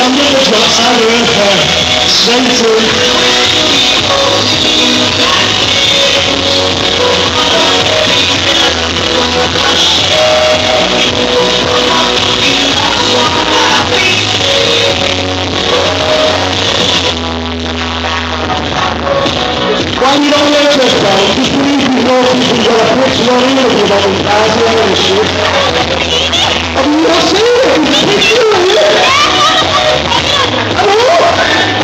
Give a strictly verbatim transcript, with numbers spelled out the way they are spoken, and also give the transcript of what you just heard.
wonderful outside of her. Stay true. Why you don't let this go? Just believe you know people got a fix one interview about these guys and shit. I mean, you don't see it. It's a picture of it. Hello?